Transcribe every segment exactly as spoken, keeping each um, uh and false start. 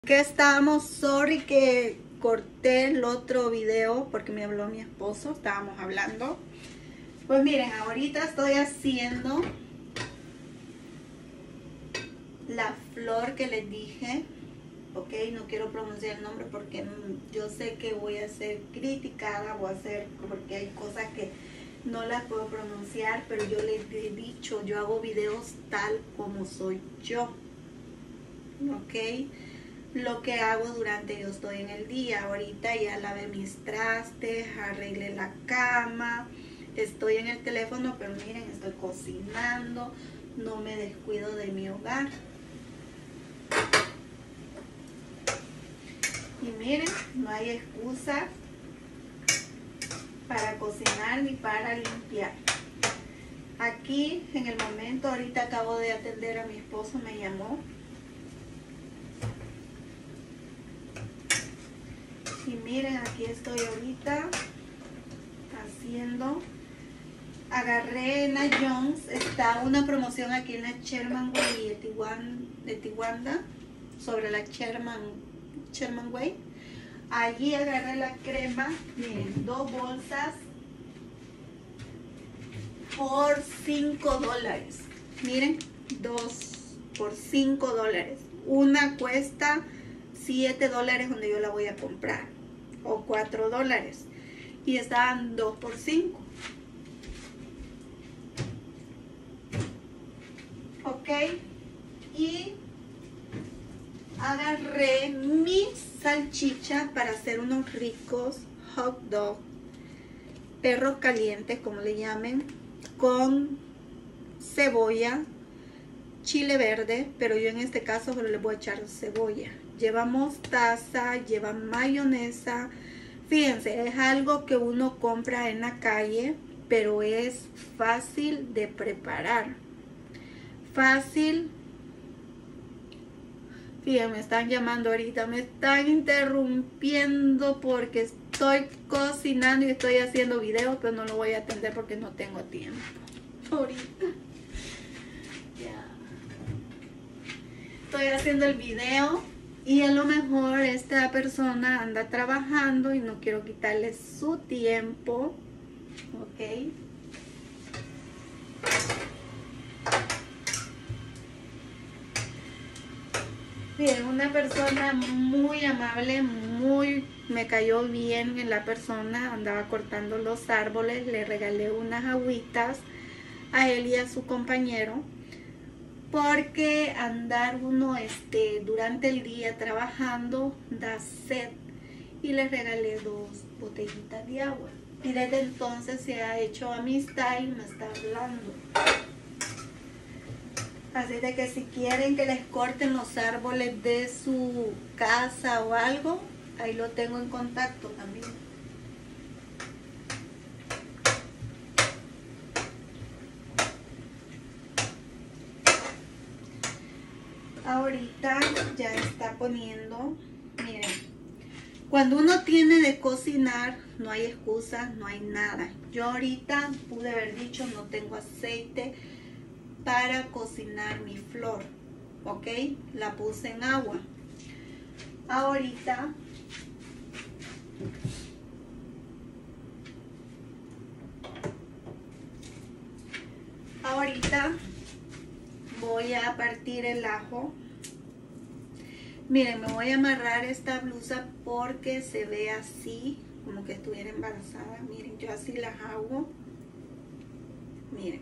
Que estábamos, sorry que corté el otro video porque me habló mi esposo, estábamos hablando. Pues miren, ahorita estoy haciendo la flor que les dije, ok, no quiero pronunciar el nombre porque yo sé que voy a ser criticada, voy a ser, porque hay cosas que no las puedo pronunciar, pero yo les he dicho, yo hago videos tal como soy yo, ok. Lo que hago durante yo estoy en el día. Ahorita ya lavé mis trastes, arreglé la cama, estoy en el teléfono, pero miren, estoy cocinando, no me descuido de mi hogar. Y miren, no hay excusa para cocinar ni para limpiar. Aquí en el momento, ahorita acabo de atender a mi esposo, me llamó. Y miren, aquí estoy ahorita haciendo, agarré en la Jones, está una promoción aquí en la Sherman Way de Tijuana, de Tijuana sobre la Sherman, Sherman Way. Allí agarré la crema, miren, dos bolsas por cinco dólares. Miren, dos por cinco dólares. Una cuesta siete dólares donde yo la voy a comprar, o cuatro dólares, y estaban dos por cinco. Ok, y agarré mis salchichas para hacer unos ricos hot dog, perros calientes como le llamen, con cebolla, chile verde, pero yo en este caso solo le voy a echar cebolla. Lleva mostaza, lleva mayonesa. Fíjense, es algo que uno compra en la calle, pero es fácil de preparar. Fácil. Fíjense, me están llamando ahorita, me están interrumpiendo porque estoy cocinando y estoy haciendo videos, pero no lo voy a atender porque no tengo tiempo ahorita. Ya. Estoy haciendo el video. Y a lo mejor esta persona anda trabajando y no quiero quitarle su tiempo, ¿ok? Bien, una persona muy amable, muy, me cayó bien en la persona, andaba cortando los árboles, le regalé unas agüitas a él y a su compañero. Porque andar uno este, durante el día trabajando da sed, y les regalé dos botellitas de agua. Y desde entonces se ha hecho amistad y me está hablando. Así de que si quieren que les corten los árboles de su casa o algo, ahí lo tengo en contacto también. Ahorita ya está poniendo, miren, cuando uno tiene de cocinar no hay excusas, no hay nada. Yo ahorita pude haber dicho no tengo aceite para cocinar mi flor, ok, la puse en agua. Ahorita ahorita voy a partir el ajo. Miren, me voy a amarrar esta blusa porque se ve así, como que estuviera embarazada. Miren, yo así las hago. Miren.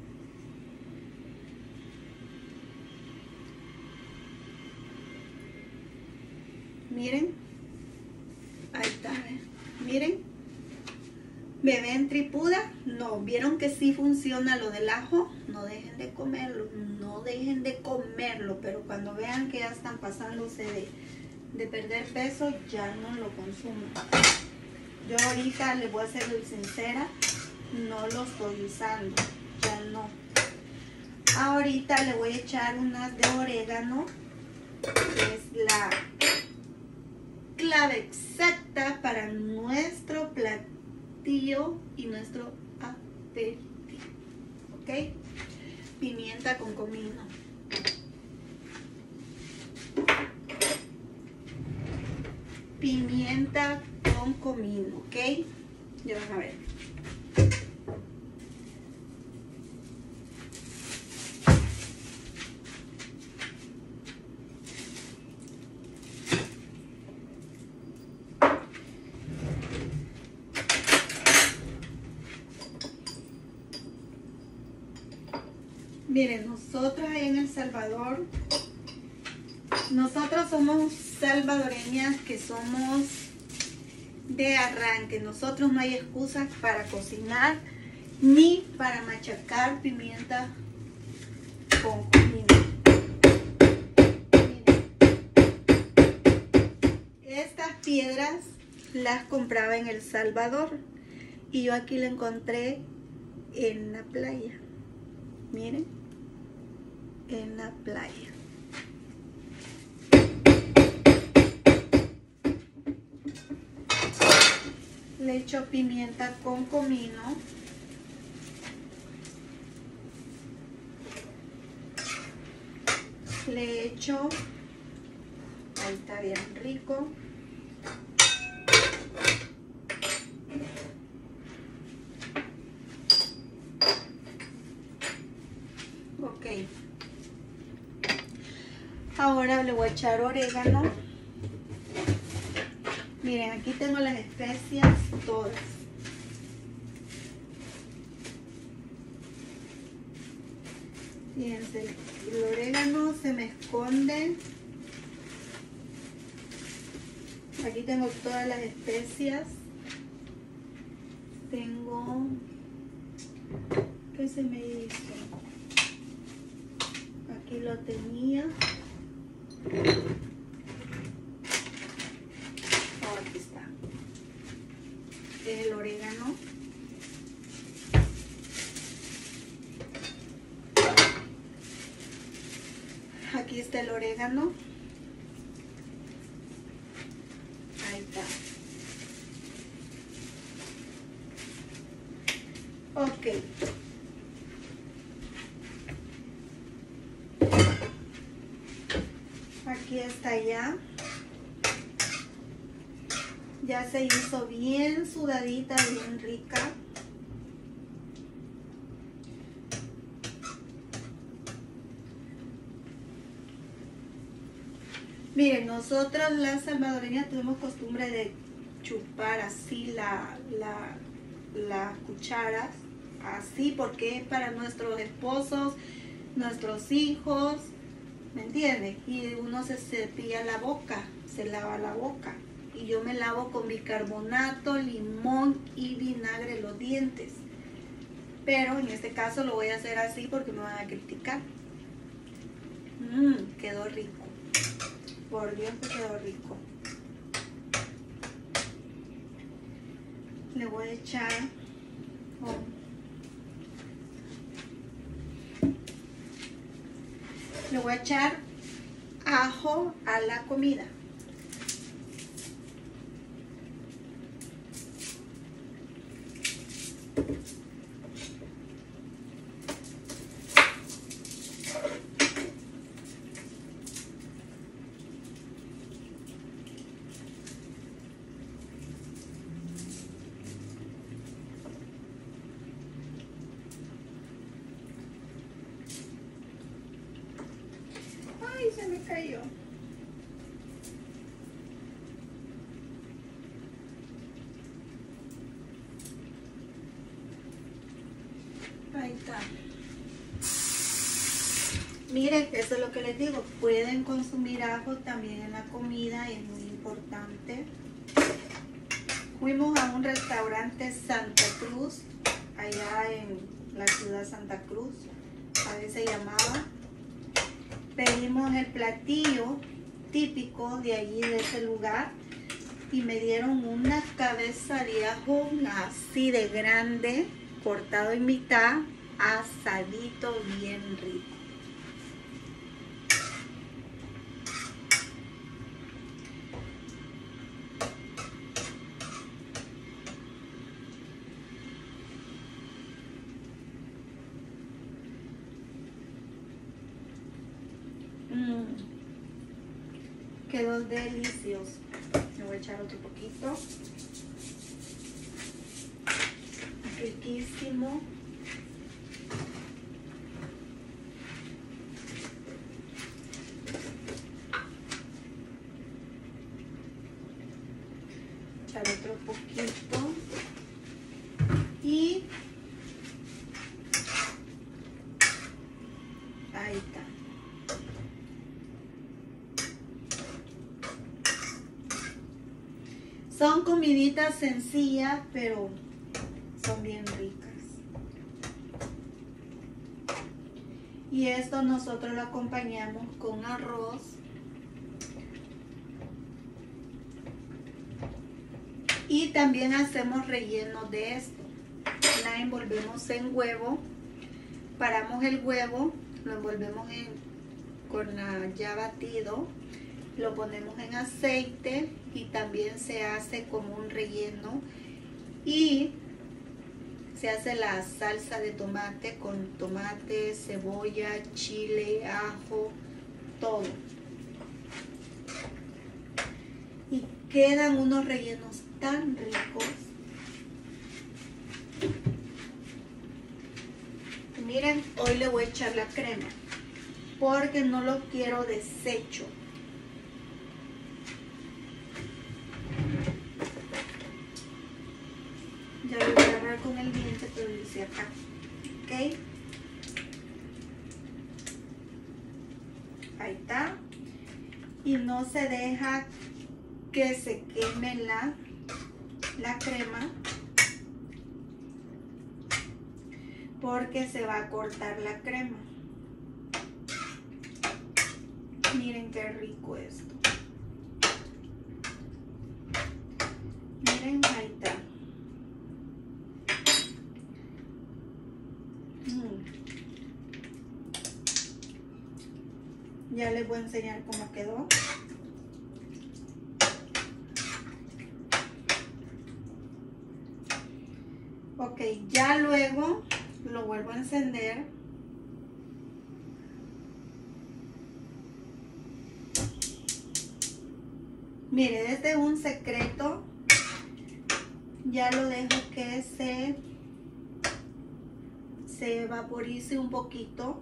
Miren. Ahí está, ¿eh? Miren. ¿Me ven tripuda? No. ¿Vieron que sí funciona lo del ajo? No dejen de comerlo, no dejen de comerlo, pero cuando vean que ya están pasándose de, de perder peso, ya no lo consuman. Yo ahorita les voy a ser muy sincera, no lo estoy usando, ya no. Ahorita le voy a echar unas de orégano, que es la clave exacta para nuestro platillo y nuestro aperitivo, ¿ok? Pimienta con comino. pimienta con comino, ¿ok? Ya van a ver. Miren, nosotros ahí en El Salvador, nosotros somos salvadoreñas que somos de arranque. Nosotros no hay excusas para cocinar ni para machacar pimienta con comino. Miren, estas piedras las compraba en El Salvador y yo aquí la encontré en la playa. Miren, en la playa. Le echo pimienta con comino. Le echo, ahí está bien rico. Ok. Ahora le voy a echar orégano. Miren, aquí tengo las especias todas. Fíjense, el orégano se me esconde. Aquí tengo todas las especias. Tengo... ¿Qué se me hizo? Aquí lo tenía. Oh, aquí está. El orégano. Aquí está el orégano. Ahí está. Ok. Aquí está ya. Ya se hizo bien sudadita, bien rica. Miren, nosotras las salvadoreñas tenemos costumbre de chupar así la, la, las cucharas, así porque es para nuestros esposos, nuestros hijos, ¿me entienden? Y uno se cepilla la boca, se lava la boca. Y yo me lavo con bicarbonato, limón y vinagre los dientes. Pero en este caso lo voy a hacer así porque me van a criticar. Mmm, quedó rico. Por Dios que quedó rico. Le voy a echar... Oh. Le voy a echar ajo a la comida. Ay, se me cayó. Ahí está. Miren, eso es lo que les digo. Pueden consumir ajo también en la comida y es muy importante. Fuimos a un restaurante Santa Cruz, allá en la ciudad Santa Cruz, a veces se llamaba. Pedimos el platillo típico de allí, de ese lugar, y me dieron una cabeza de ajo así de grande, cortado en mitad, asadito, bien rico. Mm, quedó delicioso. Le voy a echar otro poquito. Riquísimo. Echar otro poquito. Y ahí está. Son comiditas sencillas, pero son bien ricas. Y esto nosotros lo acompañamos con arroz. Y también hacemos relleno de esto. La envolvemos en huevo. Paramos el huevo, lo envolvemos en, con la ya batido. Lo ponemos en aceite y también se hace como un relleno. Y se hace la salsa de tomate con tomate, cebolla, chile, ajo, todo. Y quedan unos rellenos tan ricos. Miren, hoy le voy a echar la crema porque no lo quiero deshecho. Ya lo voy a agarrar con el diente, pero lo hice acá. Ok. Ahí está. Y no se deja que se queme la, la crema, porque se va a cortar la crema. Miren qué rico esto. Miren, ahí está. Mm. Ya les voy a enseñar cómo quedó. Ok, ya luego lo vuelvo a encender. Mire, este es un secreto. Ya lo dejo que se, se vaporice un poquito.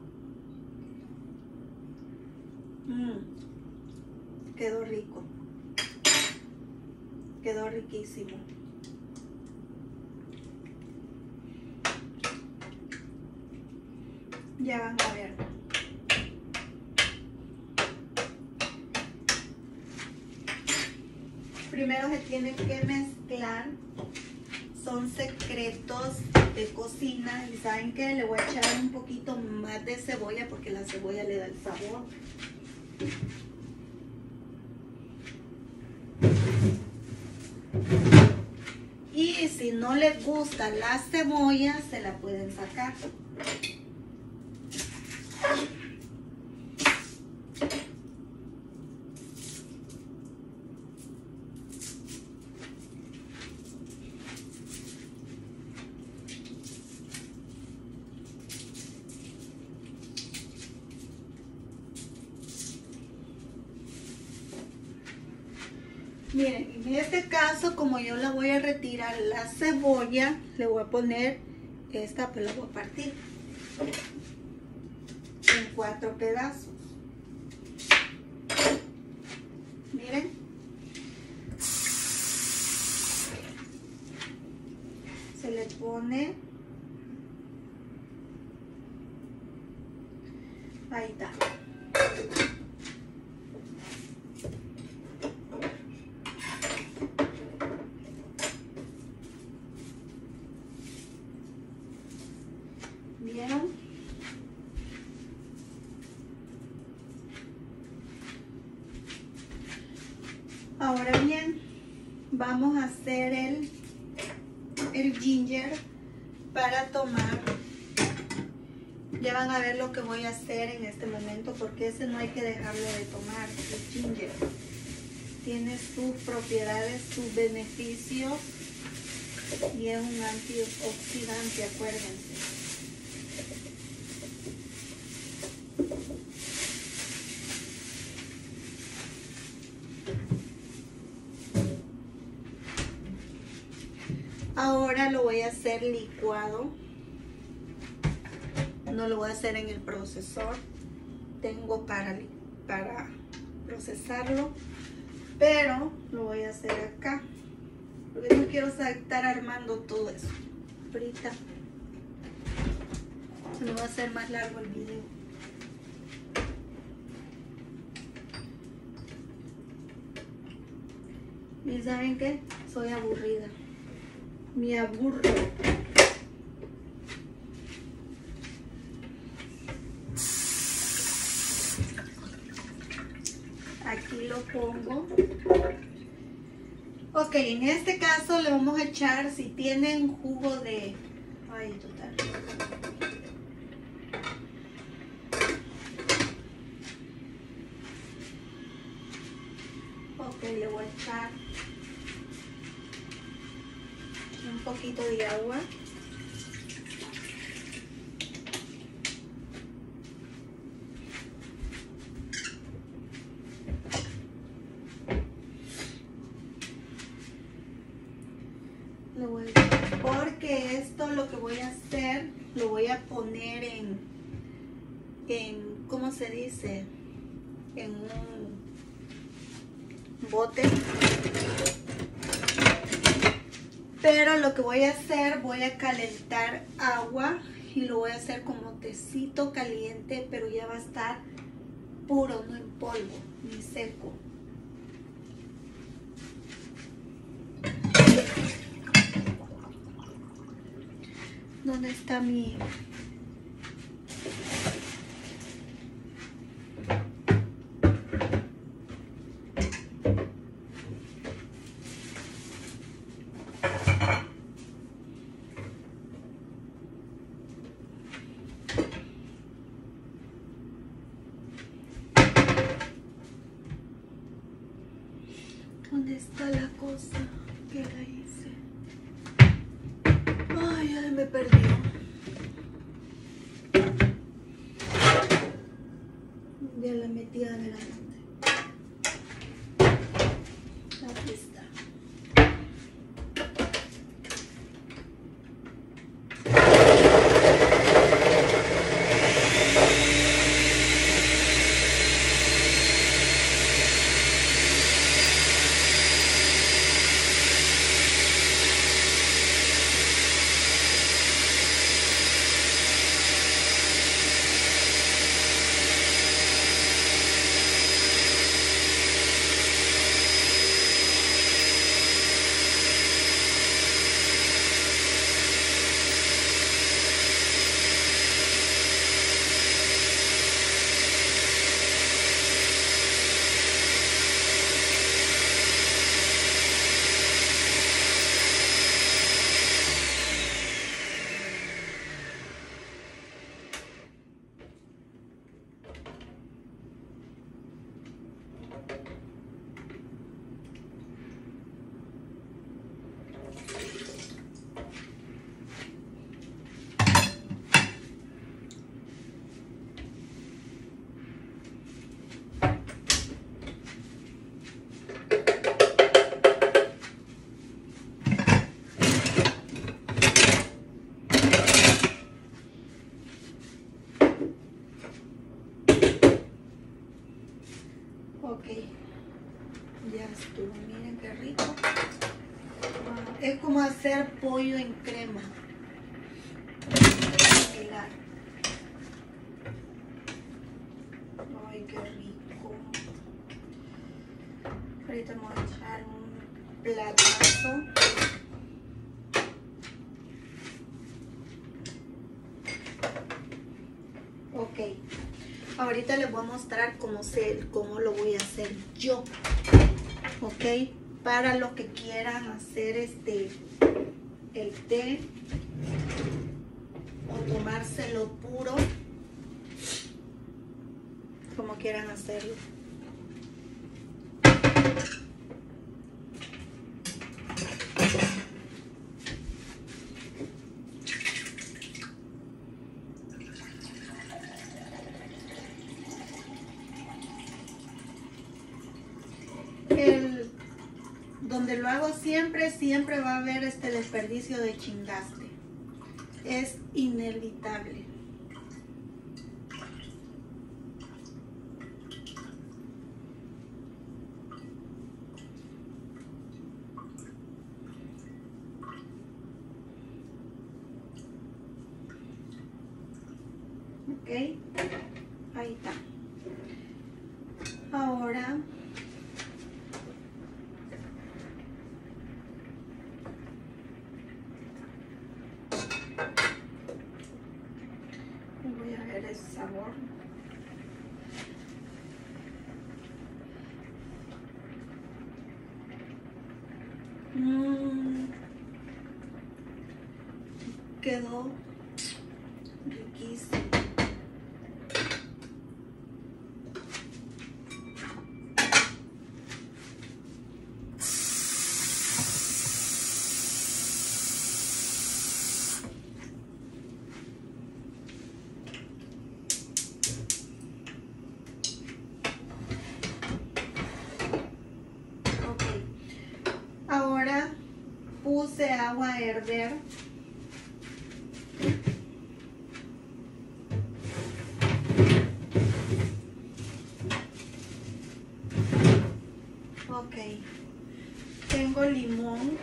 Mm, quedó rico. Quedó riquísimo. Ya van a ver. Primero se tienen que mezclar. Son secretos de cocina. Y saben que le voy a echar un poquito más de cebolla porque la cebolla le da el sabor. Y si no les gusta la cebolla, se la pueden sacar. Miren, en este caso, como yo la voy a retirar la cebolla, le voy a poner esta, pues la voy a partir en cuatro pedazos. Miren. Se le pone. Ahí está. ¿Vieron? Ahora bien, vamos a hacer el, el ginger para tomar. Ya van a ver lo que voy a hacer en este momento, porque ese no hay que dejarlo de tomar. El ginger tiene sus propiedades, sus beneficios y es un antioxidante, acuérdense. Ahora lo voy a hacer licuado. No lo voy a hacer en el procesador. Tengo para, para procesarlo, pero lo voy a hacer acá. Porque no quiero estar armando todo eso. Ahorita se me va a hacer más largo el video. ¿Y saben qué? Soy aburrida. Me aburro. Aquí lo pongo. Ok, en este caso le vamos a echar, si tienen jugo de... Ay, total. Ok, le voy a echar un poquito de agua. Lo voy a, porque esto lo que voy a hacer, lo voy a poner en, en, ¿cómo se dice? En un bote. Pero lo que voy a hacer, voy a calentar agua y lo voy a hacer como tecito caliente, pero ya va a estar puro, no en polvo, ni seco. ¿Dónde está mi...? ¿Dónde está la cosa que la hice? Ay, ay, me perdió. Ya la metí adelante. Aquí está. Ok, ya estuvo, miren qué rico. Es como hacer pollo en crema. Ay, qué rico. Ahorita vamos a echar un platazo. Ok, ahorita les voy a mostrar cómo, se, cómo lo voy a hacer yo. Ok, para los que quieran hacer este el té o tomárselo puro, como quieran hacerlo. El, donde lo hago siempre, siempre va a haber este desperdicio de chingaste. Es inevitable. Ok, ahí está. Ahora voy a ver el sabor. Mm, quedó riquísimo. Ahora puse agua a hervir. Ok. Tengo limón.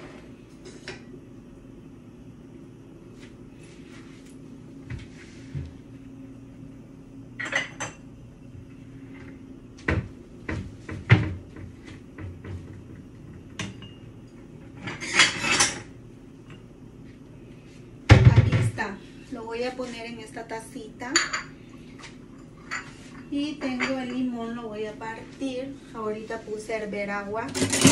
Lo voy a poner en esta tacita y tengo el limón, lo voy a partir. Ahorita puse a hervir agua.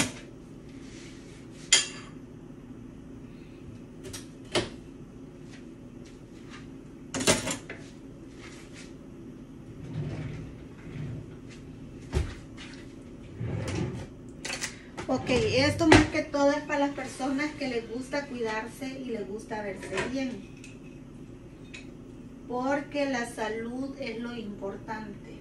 Ok, esto más que todo es para las personas que les gusta cuidarse y les gusta verse bien. Porque la salud es lo importante.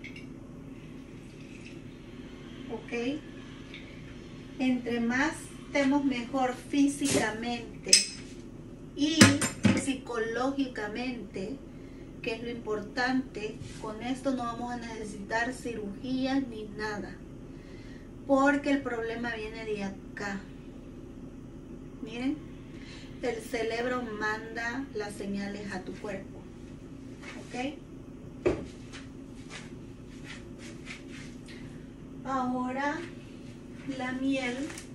Ok. Entre más estemos mejor físicamente y psicológicamente, que es lo importante, con esto no vamos a necesitar cirugías ni nada. Porque el problema viene de acá. Miren, el cerebro manda las señales a tu cuerpo. ¿Ok? Ahora la miel.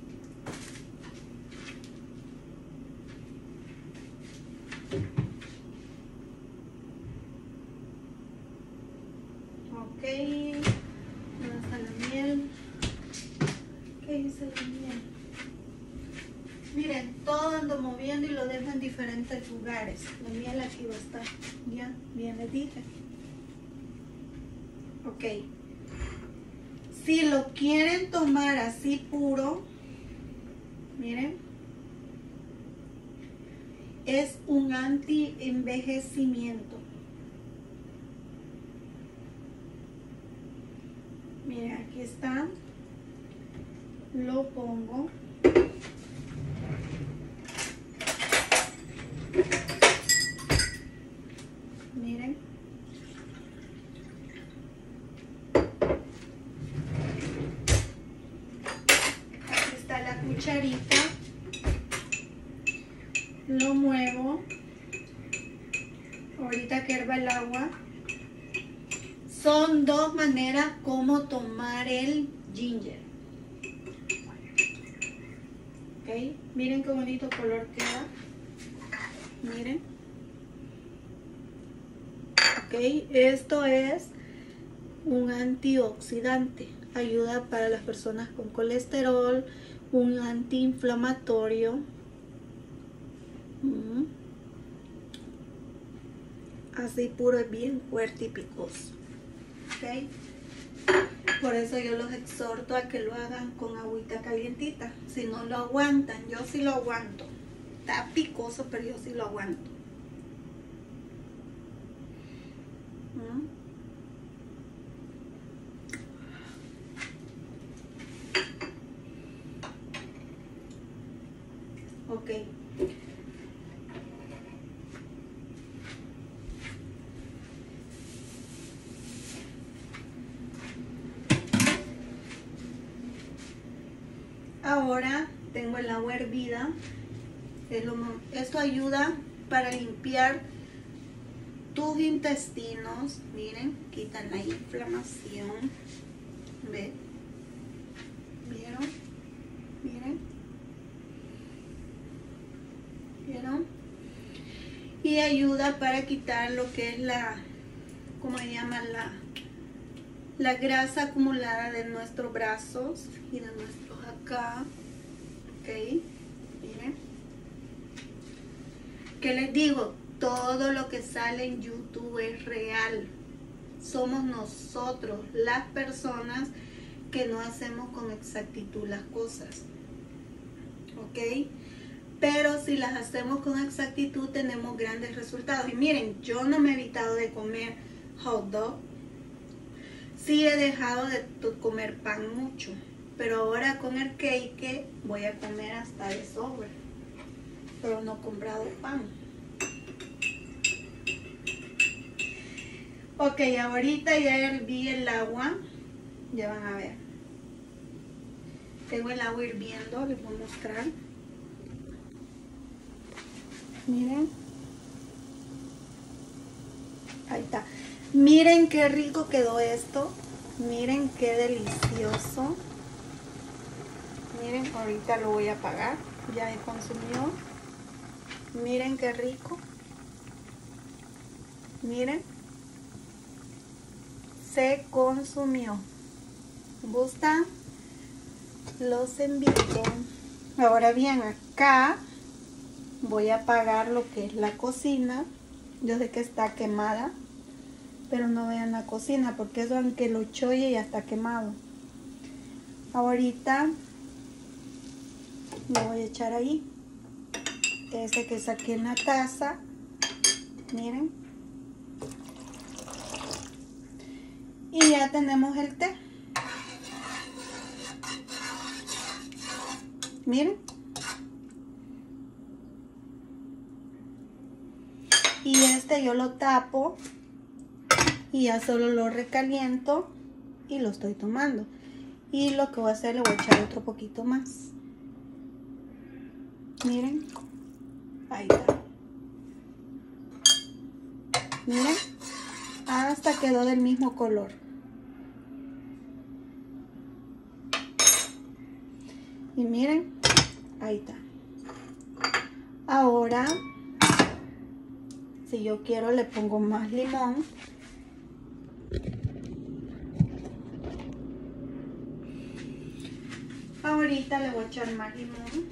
Ok. ¿Dónde está la miel? ¿Qué dice la miel? Miren, todo ando moviendo y lo dejo en diferentes lugares. La miel aquí va a estar. Ya, bien les dije. Ok. Si lo quieren tomar así puro, miren, es un anti-envejecimiento. Miren, aquí está. Lo pongo. Miren. Aquí está la cucharita. Lo muevo. Ahorita que hierva el agua. Son dos maneras como tomar el ginger. Ok, miren qué bonito color queda. Miren. Ok, esto es un antioxidante. Ayuda para las personas con colesterol, un antiinflamatorio. Mm. Así puro es bien fuerte y picoso. Ok. Por eso yo los exhorto a que lo hagan con agüita calientita. Si no lo aguantan, yo sí lo aguanto. Está picoso, pero yo sí lo aguanto. ¿Mm? Ok. Ahora tengo el agua hervida. Esto ayuda para limpiar tus intestinos. Miren, quitan la inflamación. ¿Ven? ¿Vieron? Miren. ¿Vieron? Y ayuda para quitar lo que es la, ¿cómo se llama? La, la grasa acumulada de nuestros brazos y de nuestros acá. Ok, miren. ¿Qué les digo? Todo lo que sale en YouTube es real. Somos nosotros, las personas, que no hacemos con exactitud las cosas. ¿Ok? Pero si las hacemos con exactitud tenemos grandes resultados. Y miren, yo no me he evitado de comer hot dog. Sí he dejado de comer pan mucho. Pero ahora con el cake voy a comer hasta de sobre. Pero no he comprado pan. Ok, ahorita ya herví el agua. Ya van a ver. Tengo el agua hirviendo, les voy a mostrar. Miren. Ahí está. Miren qué rico quedó esto. Miren qué delicioso. Miren, ahorita lo voy a apagar. Ya se consumió. Miren qué rico. Miren. Se consumió. ¿Gustan? Los invito. Ahora bien, acá voy a apagar lo que es la cocina. Yo sé que está quemada, pero no vean la cocina porque eso, aunque lo choye, ya está quemado. Ahorita lo voy a echar ahí. Este que saqué en la taza. Miren. Y ya tenemos el té. Miren. Y este yo lo tapo y ya solo lo recaliento y lo estoy tomando. Y lo que voy a hacer, le voy a echar otro poquito más. Miren. Ahí está. Miren. Hasta quedó del mismo color. Y miren. Ahí está. Ahora, si yo quiero, le pongo más limón. Ahorita le voy a echar más limón.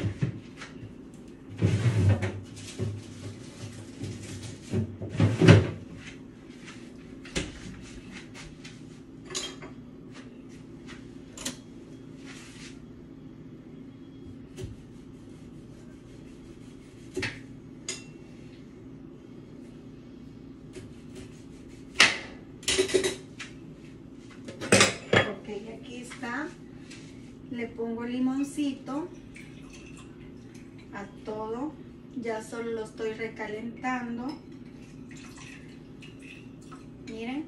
Le pongo el limoncito a todo. Ya solo lo estoy recalentando. Miren.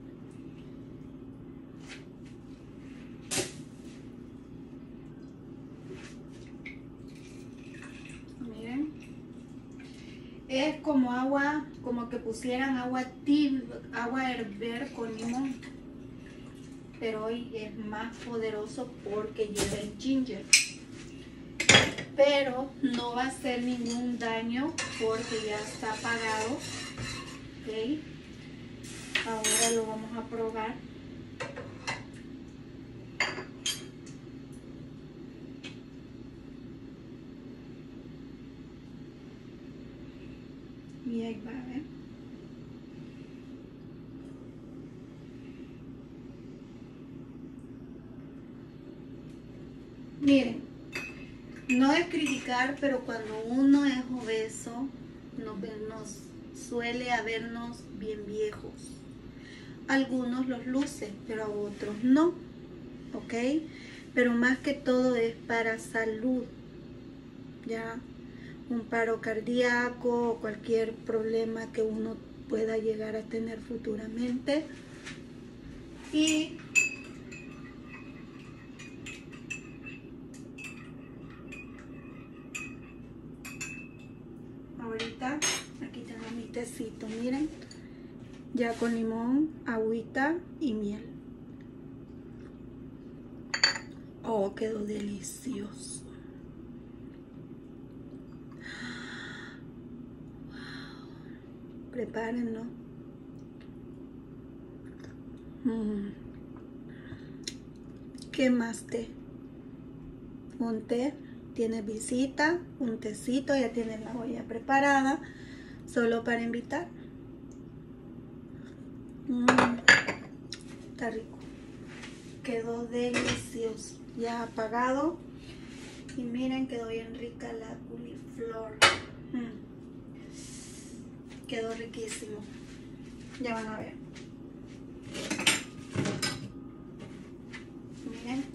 Miren. Es como agua, como que pusieran agua tibia, agua a hervir con limón. Pero hoy es más poderoso porque lleva el ginger. Pero no va a hacer ningún daño porque ya está apagado. Ok. Ahora lo vamos a probar. Y ahí va a ver. Miren, no es criticar, pero cuando uno es obeso, nos, nos suele a vernos bien viejos. Algunos los lucen, pero a otros no, ¿ok? Pero más que todo es para salud, ya un paro cardíaco o cualquier problema que uno pueda llegar a tener futuramente. Y ahorita aquí tengo mi tecito, miren, ya con limón, agüita y miel. Oh, quedó delicioso. Wow. Prepárenlo. Mm. ¿Qué más té? Un té. Tiene visita, un tecito, ya tiene la olla preparada, solo para invitar. Mm. Está rico. Quedó delicioso. Ya apagado. Y miren, quedó bien rica la coliflor. Mm. Quedó riquísimo. Ya van a ver. Miren.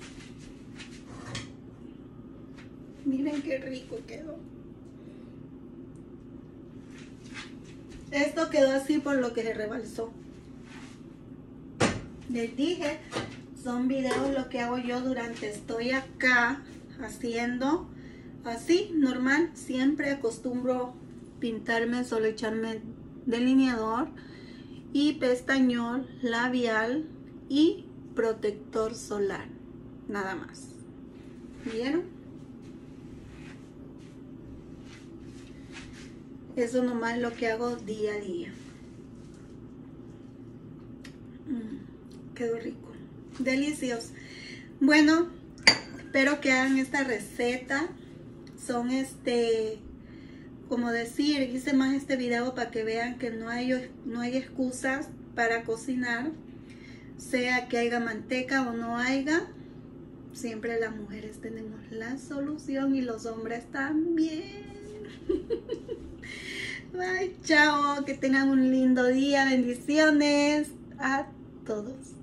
Miren qué rico quedó. Esto quedó así por lo que se rebalsó. Les dije, son videos lo que hago yo durante estoy acá haciendo así, normal. Siempre acostumbro pintarme, solo echarme delineador y pestañol, labial y protector solar. Nada más. ¿Vieron? Eso nomás es lo que hago día a día. Mm, quedó rico. Delicioso. Bueno, espero que hagan esta receta. Son este, como decir, hice más este video para que vean que no hay, no hay excusas para cocinar. Sea que haya manteca o no haya, siempre las mujeres tenemos la solución y los hombres también. Bye, chao, que tengan un lindo día, bendiciones a todos.